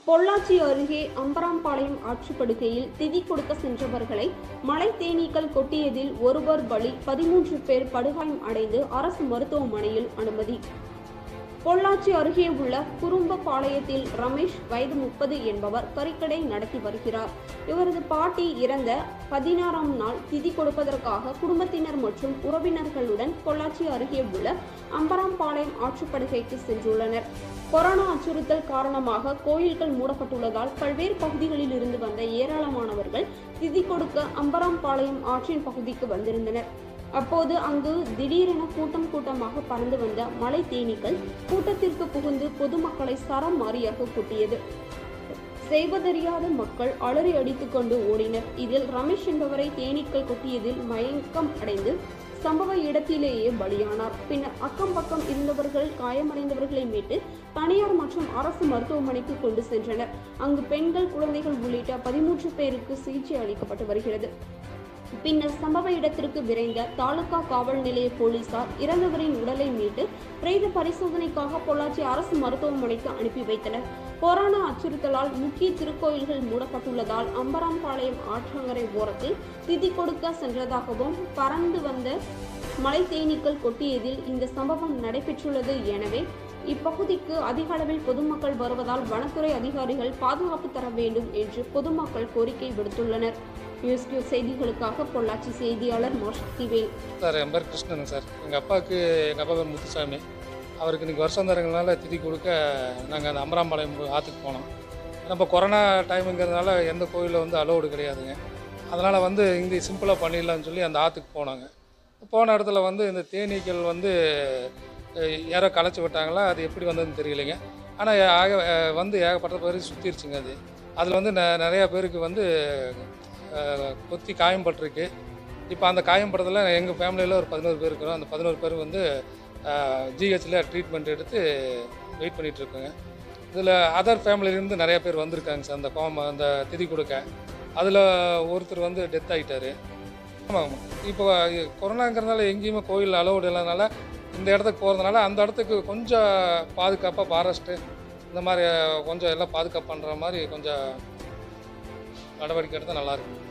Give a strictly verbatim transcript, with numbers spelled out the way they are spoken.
பொள்ளாச்சி அருகே அம்பராம்பாளையம் ஆற்றுப்படுகையில் திதி கொடுக்க சென்றவர்களை மழை தேனீக்கள் கொட்டியதில் ஒருவர் பலி, பதிமூன்று பேர் படுகாயம் அடைந்து அரசு மருத்துவமனையில் அனுமதி. பொள்ளாச்சி அருகே உள்ள குறும்பபாளையத்தில் ரமேஷ், வயது முப்பது என்பவர் கறிக்கடை நடத்தி வருகிறார். இவரது பாட்டி இறந்த பதினாறாம் நாள் திதி கொடுப்பதற்காக குடும்பத்தினர் மற்றும் உறவினர்களுடன் பொள்ளாச்சி அருகே உள்ள அம்பராம்பாளையம் ஆற்றுப்படுகைக்கு சென்றுள்ளனர். கொரோனா அச்சுறுத்தல் காரணமாக கோயில்கள் மூடப்பட்டுள்ளதால் பல்வேறு பகுதிகளில் இருந்து வந்த ஏராளமானவர்கள் திதி கொடுக்க அம்பராம்பாளையம் ஆற்றின் பகுதிக்கு வந்திருந்தனர். அப்போது அங்கு திடீரென கூட்டம் கூட்டமாக பறந்து வந்த மலை தேனீக்கள் கூட்டத்திற்கு புகுந்து பொதுமக்களை சரமாரியாக கொட்டியது. செய்வதறியாத மக்கள் அலறி அடித்துக் கொண்டு ஓடினர். இதில் ரமேஷ் என்பவரை தேனீக்கள் கொட்டியதில் மயக்கம் அடைந்து சம்பவ இடத்திலேயே பலியானார். பின்னர் அக்கம் பக்கம் இருந்தவர்கள் காயமடைந்தவர்களை மீட்டு தனியார் மற்றும் அரசு மருத்துவமனைக்கு கொண்டு சென்றனர். அங்கு பெண்கள், குழந்தைகள் உள்ளிட்ட பதிமூன்று பேருக்கு சிகிச்சை அளிக்கப்பட்டு வருகிறது. பின்னர் சம்பவ இடத்திற்கு விரைந்த தாலுகா காவல் நிலைய போலீசார் இறந்தவரின் உடலை மீட்டு பிரேத பரிசோதனைக்காக பொள்ளாச்சி அரசு மருத்துவமனைக்கு அனுப்பி வைத்தனர். கொரோனா அச்சுறுத்தலால் முக்கிய திருக்கோயில்கள் மூடப்பட்டுள்ளதால் அம்பராம்பாளையம் ஆற்றங்கரை ஓரத்தில் திதி கொடுக்க சென்றதாகவும் பறந்து வந்த மலை தேனீக்கள் கொட்டியதில் இந்த சம்பவம் நடைபெற்றுள்ளது. எனவே இப்பகுதிக்கு அதிக அளவில் பொதுமக்கள் வருவதால் வனத்துறை அதிகாரிகள் பாதுகாப்பு தர வேண்டும் என்று பொதுமக்கள் கோரிக்கை விடுத்துள்ளனர். நியூஸ் கியூ செய்திகளுக்காக பொள்ளாச்சி செய்தியாளர் மார்ஷக்திவேல். சார், என் பேர் கிருஷ்ணன் சார். எங்கள் அப்பாவுக்கு எங்கள் அப்பா பேர் முத்துசாமி. அவருக்கு இன்றைக்கி வருஷம் தரங்கனால திதி கொடுக்க நாங்கள் அந்த அம்பராம்பாளையம் ஆற்றுக்கு போனோம். நம்ம கொரோனா டைமுங்கிறதுனால எந்த கோயிலில் வந்து அலோடு கிடையாதுங்க. அதனால் வந்து இங்கே சிம்பிளாக பண்ணிடலான்னு சொல்லி அந்த ஆற்றுக்கு போனாங்க. போன இடத்துல வந்து இந்த தேனீக்கள் வந்து யாரோ களைச்சி விட்டாங்களா, அது எப்படி வந்ததுன்னு தெரியலைங்க. ஆனால் ஆக வந்து ஏகப்பட்ட பேருக்கு சுற்றிருச்சுங்க. அது அதில் வந்து ந நிறையா பேருக்கு வந்து கொத்தி காயம்பட்டிருக்கு. இப்போ அந்த காயம்பட்டதில் எங்கள் ஃபேமிலியில் ஒரு பதினோரு பேர் இருக்கிறோம். அந்த பதினோரு பேர் வந்து ஜிஹெச்சில் ட்ரீட்மெண்ட் எடுத்து வெயிட் பண்ணிகிட்ருக்கோங்க. இதில் அதர் ஃபேமிலியிலேருந்து நிறையா பேர் வந்திருக்காங்க சார். அந்த கோம அந்த திதி கொடுக்க அதில் ஒருத்தர் வந்து டெத் ஆகிட்டார். ஆமாம், இப்போ கொரோனாங்கிறதுனால எங்கேயுமே கோயில் அலோடு இல்லாதனால இந்த இடத்துக்கு போகிறதுனால அந்த இடத்துக்கு கொஞ்சம் பாதுகாப்பாக ஃபாரஸ்ட்டு இந்த மாதிரி கொஞ்சம் எல்லாம் பாதுகாப்பு பண்ணுற மாதிரி கொஞ்சம் நடவடிக்கை எடுத்தால் நல்லாயிருக்கும்.